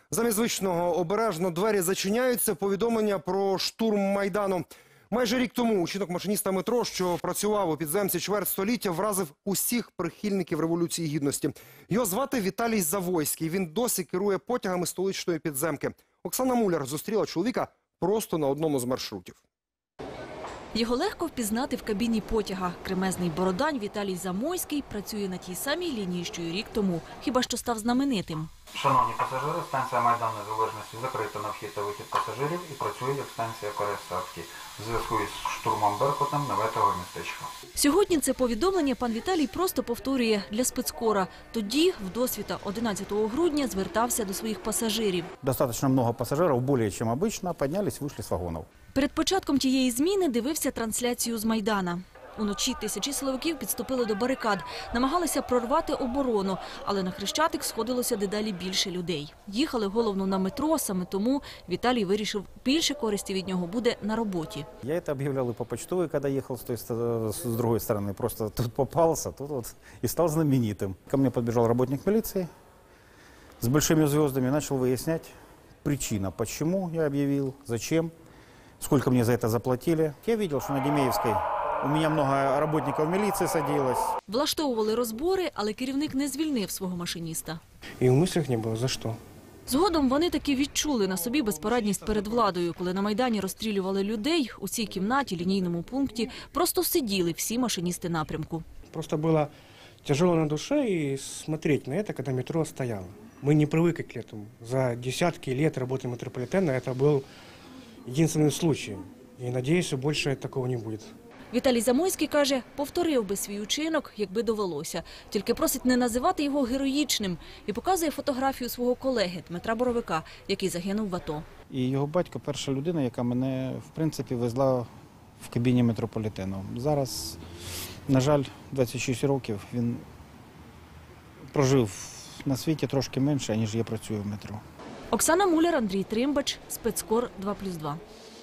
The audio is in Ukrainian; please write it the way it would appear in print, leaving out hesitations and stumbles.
Замість звичного обережно двері зачиняються. Повідомлення про штурм Майдану. Майже рік тому учинок машиніста метро, що працював у підземці чверть століття, вразив усіх прихильників Революції Гідності. Його звати Віталій Завойський. Він досі керує потягами столичної підземки. Оксана Муляр зустріла чоловіка просто на одному з маршрутів. Його легко впізнати в кабіні потяга. Кремезний бородань Віталій Замойський працює на тій самій лінії, що й рік тому, хіба що став знаменитим. Шановні пасажири, станція Майдан Незалежності закрита на вхід та вихід пасажирів і працює як станція пересадки в зв'язку із штурмом Беркутом наметового містечка. Сьогодні це повідомлення пан Віталій просто повторює для спецкора. Тоді, вдосвіта 11 грудня, звертався до своїх пасажирів. Достаточно много пассажиров, более чем обычно, поднялись, вышли с вагонов. Перед початком тієї зміни дивився трансляцію з Майдана. Уночі тисячі силовиків підступили до барикад, намагалися прорвати оборону, але на Хрещатик сходилося дедалі більше людей. Їхали головно на метро, саме тому Віталій вирішив, більше користі від нього буде на роботі. Я это объявлял и по почтовой, когда ехал с другой стороны. Просто тут попался, тут вот и стал знаменитым. Ко мне подбежал работник милиции с большими звездами, начал выяснять причину, почему я объявил, зачем, сколько мне за это заплатили. Я видел, что на Демеевской у меня много работников милиции садилось. Влаштовували розбори, але керівник не звільнив свого машиніста. І в мислях не було, за що. Згодом вони таки відчули на собі безпорадність перед владою. Коли на Майдані розстрілювали людей, у цій кімнаті, лінійному пункті, просто сиділи всі машиністи напрямку. Просто було тяжело на душе і смотреть на це, коли метро стояло. Ми не привикли к этому. За десятки лет роботи метрополітена це був єдинственним случаєм. І сподіваюся, що більше такого не буде. Віталій Замойський каже, повторив би свій учинок, якби довелося. Тільки просить не називати його героїчним і показує фотографію свого колеги Дмитра Боровика, який загинув в АТО. І його батько – перша людина, яка мене, в принципі, везла в кабіні метрополітену. Зараз, на жаль, 26 років він прожив на світі трошки менше, ніж я працюю в метро. Оксана Муляр, Андрій Тримбач, спецкор 2+2.